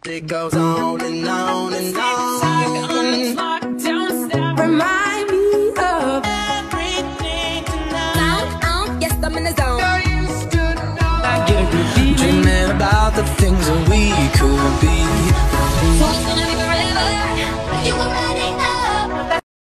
It goes on and on and on. Remind me of everything tonight. Yes, I'm in the zone. Dreaming about the things